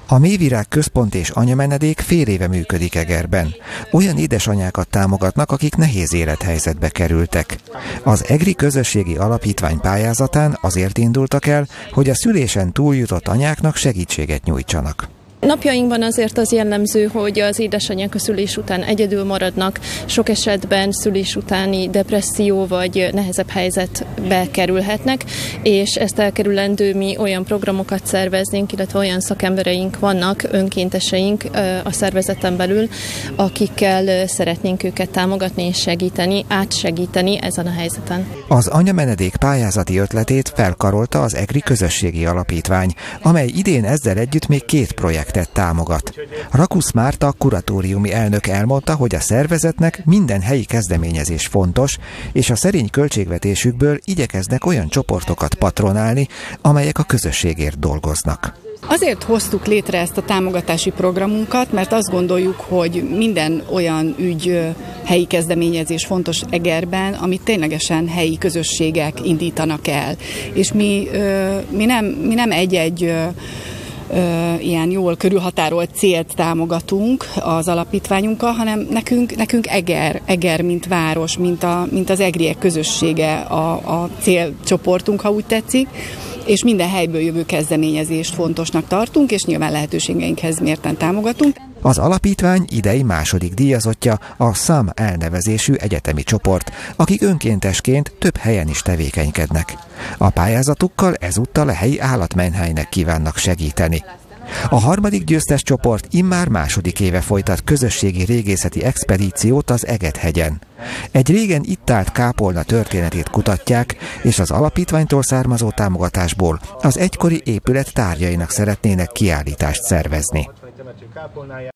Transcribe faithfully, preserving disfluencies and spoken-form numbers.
A Mélyvirág Központ és Anyamenedék fél éve működik Egerben. Olyan édesanyákat támogatnak, akik nehéz élethelyzetbe kerültek. Az EGRI Közösségi Alapítvány pályázatán azért indultak el, hogy a szülésen túljutott anyáknak segítséget nyújtsanak. Napjainkban azért az jellemző, hogy az édesanyák a szülés után egyedül maradnak, sok esetben szülés utáni depresszió vagy nehezebb helyzetbe kerülhetnek, és ezt elkerülendő mi olyan programokat szerveznénk, illetve olyan szakembereink vannak, önkénteseink a szervezeten belül, akikkel szeretnénk őket támogatni és segíteni, átsegíteni ezen a helyzeten. Az Anyamenedék pályázati ötletét felkarolta az EGRI Közösségi Alapítvány, amely idén ezzel együtt még két projekt támogat. Rakusz Márta kuratóriumi elnök elmondta, hogy a szervezetnek minden helyi kezdeményezés fontos, és a szerény költségvetésükből igyekeznek olyan csoportokat patronálni, amelyek a közösségért dolgoznak. Azért hoztuk létre ezt a támogatási programunkat, mert azt gondoljuk, hogy minden olyan ügy, helyi kezdeményezés fontos Egerben, amit ténylegesen helyi közösségek indítanak el. És mi, mi nem, mi nem egy-egy ilyen jól körülhatárolt célt támogatunk az alapítványunkkal, hanem nekünk, nekünk Eger, Eger, mint város, mint, a, mint az egriek közössége a, a célcsoportunk, ha úgy tetszik, és minden helyből jövő kezdeményezést fontosnak tartunk, és nyilván lehetőségeinkhez mérten támogatunk. Az alapítvány idei második díjazottja a SZAM elnevezésű egyetemi csoport, akik önkéntesként több helyen is tevékenykednek. A pályázatukkal ezúttal a helyi állatmenhelynek kívánnak segíteni. A harmadik győztes csoport immár második éve folytat közösségi régészeti expedíciót az Egethegyen. Egy régen itt állt kápolna történetét kutatják, és az alapítványtól származó támogatásból az egykori épület tárgyainak szeretnének kiállítást szervezni.